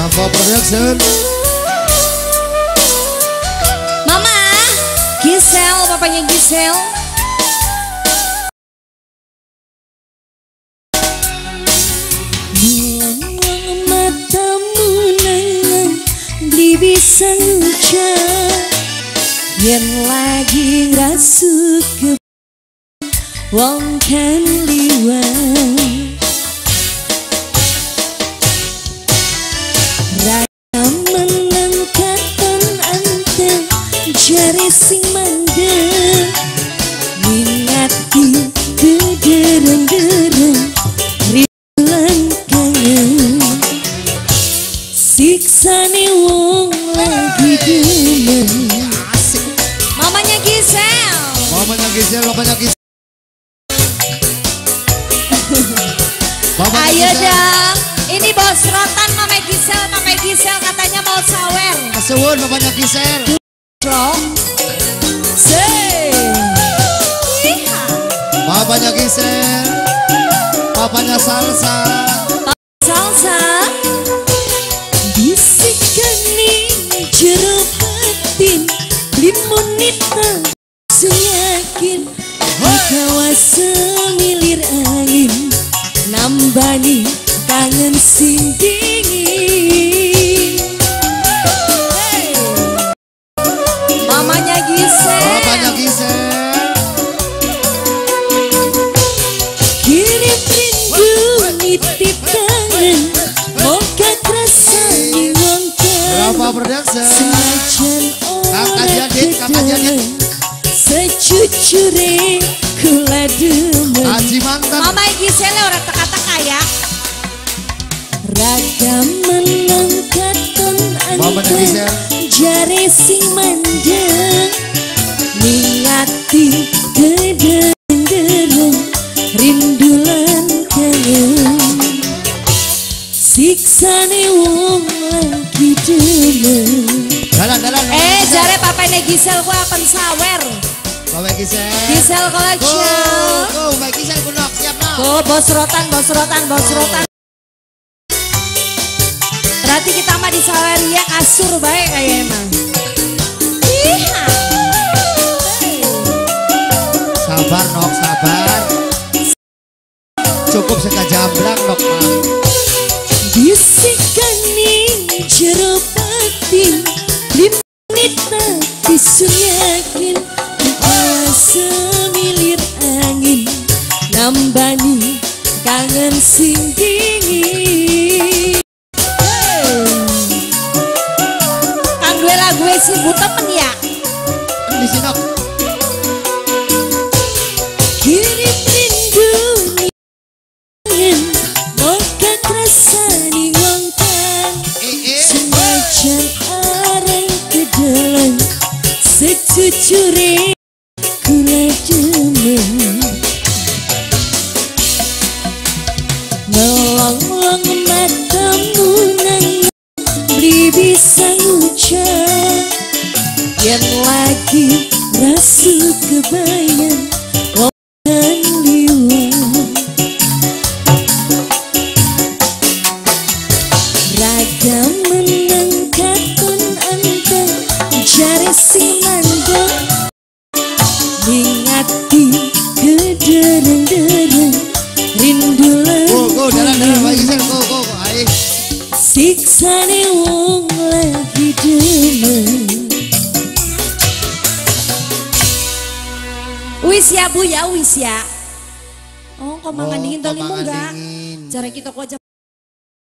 Rafa Production. Mama, Gisel, papanya Gisel. Matamu nang beli bisa ngucap yen lagi ngerasuk ke wong kan liwat raya menang katon anteng jari sing mandek ngingati kedereng-dereng ribuan kangen siksane wong lagi demen. Mamanya Gisel. Mamanya Gisel, papanya Gisel. Ayo dong, ini bos rotan Mama Gisel katanya mau sawer. Kesuwun papanya Gisel. Bro, papanya Gisel, papanya Salsa. Salsa, bisikani jero batin, limonita seyakin kawa semilir angin. Nambani kangen sing dingin. Hey. Mamanya Gisel. Papanya Gisel. Kirim rindu nitip kangen moga rasani wong Rafa kan Production. senajan Kakak Jadit. Secucure kula demen. Haji Mantan. Mama Gisel orang teka-teka ya. Ragam menang katon anteng jare sing mandeng ngingati kedereng rindu lan kangen siksane wong lagi demen. Dalan. Jare papanya Gisel gua akan sawer. Bawa Gisel. Gisel Collection. Go, Bawa Gisel kunok siap no. Tuh bos rotan. Berarti kita mah di Saweria kasur baik kayak emang. Iya. Sabar nok, sabar. Cukup sekajamblang nok. Bisikani jero batin limonita disunyakin semilir angin nambani kangen sing dingin. Kan gue lagu si buta temen ya. Di sini nok. Kirim rindu kangen moga rasani wong kan senajan areng kedelan secucure kula demen. Melong-long matamu nang beli bisa ngucap yang lagi rasuk kebayang wong kan liwat ragam menang katon anteng jare sing mandek ngingati kedereng-dereng rindu lan Dalan, Bawa Gisel, go. Ayo. siksane wong lagi demen. Wis ya Bu ya, wis ya. Oh, kok mangandingin tali enggak? Cara kita kok aja